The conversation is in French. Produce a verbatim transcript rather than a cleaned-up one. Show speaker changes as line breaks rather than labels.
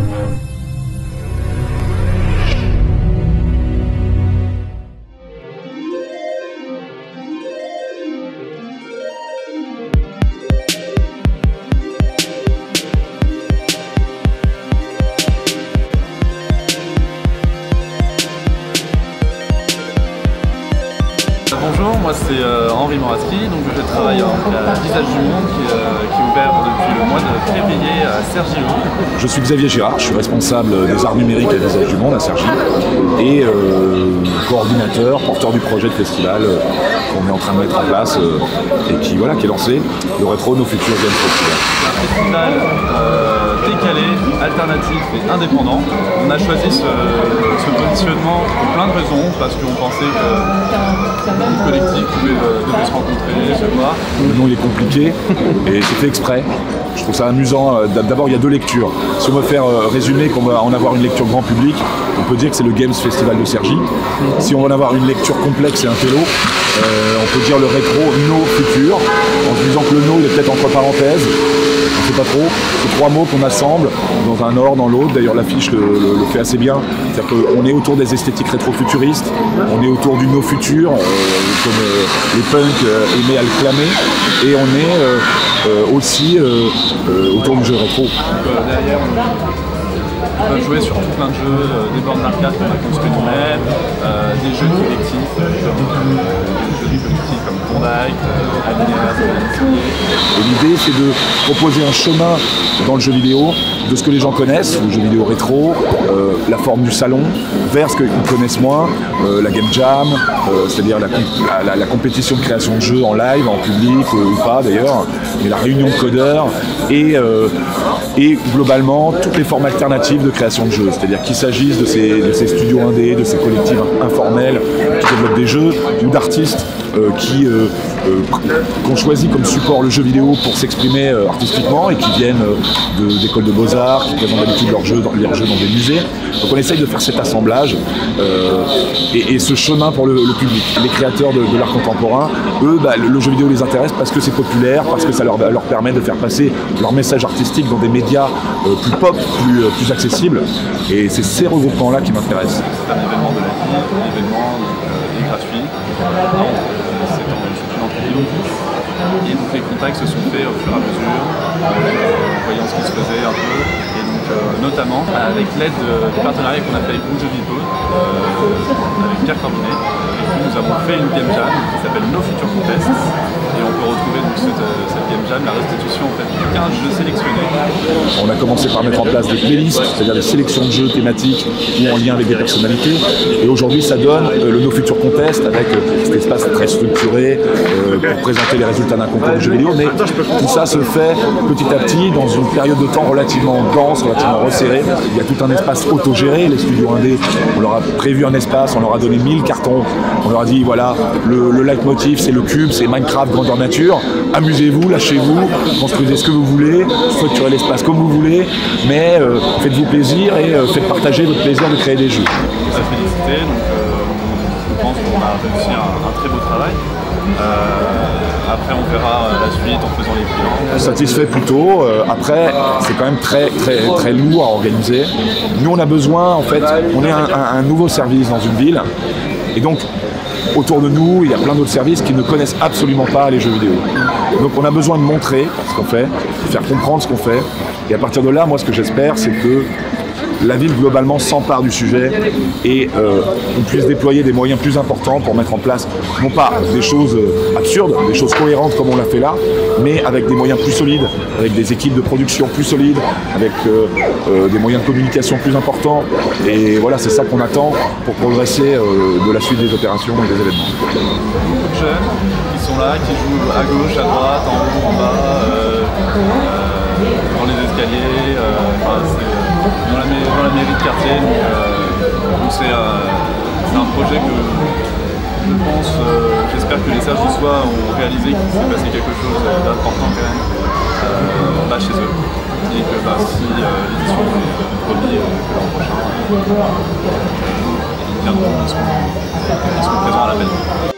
Bonjour, moi c'est euh, Henri Moraski, donc je travaille à Visage du Monde qui, euh, qui est ouvert depuis le mois de février à Cergy.
Je suis Xavier Girard, je suis responsable des arts numériques à Visage du Monde à Cergy et euh, coordinateur, porteur du projet de festival euh, qu'on est en train de mettre en place euh, et qui, voilà, qui est lancé, le Rétro Nos Futurs Games Festival.
C'est un festival euh, décalé, alternatif et indépendant. On a choisi ce, ce positionnement pour plein de raisons, parce qu'on pensait que le collectif pouvait, euh, devait se rencontrer, se voir.
Le nom il est compliqué et c'est fait exprès. Je trouve ça amusant. D'abord, il y a deux lectures. Si on veut faire euh, résumer qu'on va en avoir une lecture grand public, on peut dire que c'est le Games Festival de Cergy. Si on veut en avoir une lecture complexe et un télo, euh, on peut dire le rétro Nos Futurs, en se disant que le No il est peut-être entre parenthèses. On ne sait pas trop. C'est trois mots qu'on assemble dans un ordre, dans l'autre. D'ailleurs, l'affiche le, le, le fait assez bien. C'est-à-dire qu'on est autour des esthétiques rétro-futuristes, on est autour du No Futur, euh, comme euh, les punks euh, aimaient à le clamer, et on est euh, euh, aussi euh, euh, autour du jeu rétro.
Donc, euh, derrière, on peut jouer sur tout plein de jeux, euh, des bornes d'arcade qu'on a construit nous-mêmes, euh, des jeux collectifs, euh, comme, euh, des jeux collectifs comme Klondike, euh, Alinéas,
Et l'idée, c'est de proposer un chemin dans le jeu vidéo de ce que les gens connaissent, le jeu vidéo rétro, euh, la forme du salon, vers ce qu'ils connaissent moins, euh, la game jam, euh, c'est-à-dire la, la, la compétition de création de jeux en live, en public euh, ou pas d'ailleurs, mais la réunion de codeurs et, euh, et globalement toutes les formes alternatives de création de jeux, c'est-à-dire qu'il s'agisse de ces, de ces studios indés, de ces collectifs informels qui développent des jeux ou d'artistes euh, qui euh, euh, qu'on choisit comme support le jeu vidéo pour s'exprimer euh, artistiquement et qui viennent euh, d'écoles de, de beaux-arts, qui présentent d'habitude leurs jeux, leurs jeux dans des musées. Donc on essaye de faire cet assemblage euh, et, et ce chemin pour le, le public. Les créateurs de, de l'art contemporain, eux, bah, le, le jeu vidéo les intéresse parce que c'est populaire, parce que ça leur, leur permet de faire passer leur message artistique dans des médias euh, plus pop, plus, euh, plus accessibles. Et c'est ces regroupements-là qui m'intéressent.
C'est un événement de la vie, un événement euh, est gratuit. C'est en ville. Et donc les contacts se sont faits au fur et à mesure, en voyant ce qui se faisait un peu. Et donc euh, notamment avec l'aide de, des partenariats qu'on a fait avec Blue Jeux Vidéo, euh, avec Pierre Corbinet, et puis nous avons fait une game jam qui s'appelle No Future Contest. Et on peut retrouver donc cette, cette game jam, la restitution en fait, de quinze jeux sélectionnés.
On a commencé par mettre en place des playlists, c'est-à-dire des sélections de jeux thématiques ou en lien avec des personnalités. Et aujourd'hui, ça donne euh, le No Future Contest avec euh, cet espace très structuré euh, pour présenter les résultats d'un concours de jeux vidéo. Mais tout ça se fait petit à petit dans une période de temps relativement dense, relativement resserrée. Il y a tout un espace autogéré. Les studios indés, on leur a prévu un espace, on leur a donné mille cartons. On leur a dit voilà, le, le leitmotiv c'est le cube, c'est Minecraft grandeur nature. Amusez-vous, lâchez-vous, construisez ce que vous voulez, structurez l'espace comme vous voulez, mais euh, faites-vous plaisir et euh, faites partager votre plaisir de créer des jeux.
On s'est félicité, donc euh, je pense qu'on a réussi un, un très beau travail. Euh, après on verra la suite en faisant les bilans.
Satisfait plutôt. Euh, après c'est quand même très très très lourd à organiser. Nous on a besoin en fait, on est un, un, un nouveau service dans une ville et donc autour de nous, il y a plein d'autres services qui ne connaissent absolument pas les jeux vidéo. Donc on a besoin de montrer ce qu'on fait, de faire comprendre ce qu'on fait. Et à partir de là, moi ce que j'espère, c'est que la ville globalement s'empare du sujet et euh, on puisse déployer des moyens plus importants pour mettre en place, non pas des choses absurdes, des choses cohérentes comme on l'a fait là, mais avec des moyens plus solides, avec des équipes de production plus solides, avec euh, euh, des moyens de communication plus importants. Et voilà, c'est ça qu'on attend pour progresser euh, de la suite des opérations et des événements.
Beaucoup de jeunes qui sont là, qui jouent à gauche, à droite, en haut, en bas, euh, euh, dans les escaliers, euh, enfin, dans la, dans la mairie de quartier. Donc, euh, c'est euh, un projet que je pense, euh, j'espère que les sages de soi ont réalisé qu'il s'est passé quelque chose d'important quand même euh, là chez eux. Et que bah, si euh, l'édition est promis euh, l'an prochain, euh, ils viendront, ils seront, ils seront présents à l'appel.